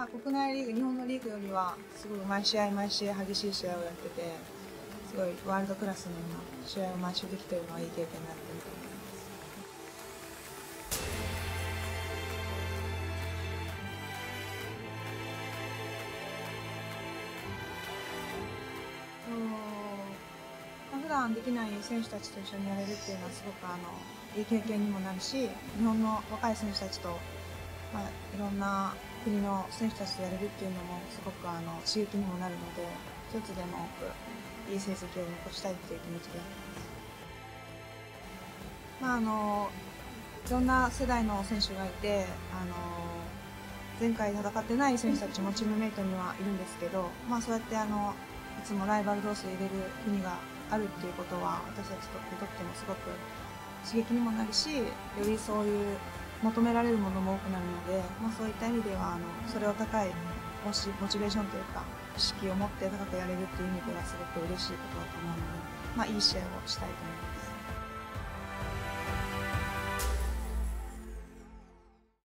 国内リーグ、日本のリーグよりはすごい毎試合毎試合激しい試合をやってて、すごいワールドクラスのような試合を毎週できているのはいい経験になっていると思います。普段できない選手たちと一緒にやれるっていうのはすごくいい経験にもなるし、日本の若い選手たちと、いろんな国の選手たちとやれるっていうのもすごく刺激にもなるので、一つでも多くいい成績を残したいっていう気持ちでやってます。いろんな世代の選手がいて、前回戦ってない選手たちもチームメイトにはいるんですけど、そうやっていつもライバル同士で入れる国があるっていうことは私たちにとってもすごく刺激にもなるし、よりそういう求められるものも多くなるので、そういった意味ではそれを高いモチベーションというか意識を持って高くやれるっていう意味ではすごく嬉しいことだと思うので、いい試合をしたいと思います。